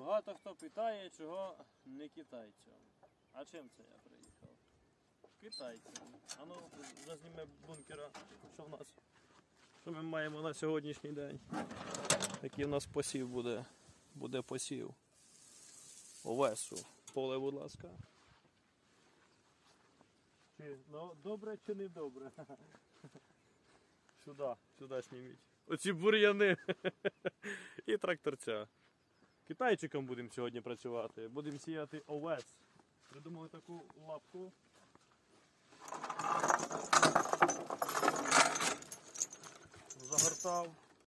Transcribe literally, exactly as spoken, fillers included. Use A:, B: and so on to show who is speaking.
A: Багато хто питає, чого не китайцям. А чим це я приїхав? Китайцям. А ну, зазніме бункера, що в нас? Що ми маємо на сьогоднішній день? Який в нас посів буде? Буде посів. Овесу. Поле, будь ласка. Чи, ну, добре чи не добре? Сюди, сюди зніміть. Оці бур'яни. І тракторця. Китайчиком будемо сьогодні працювати. Будемо сіяти овес. Придумали таку лапку. Загортав.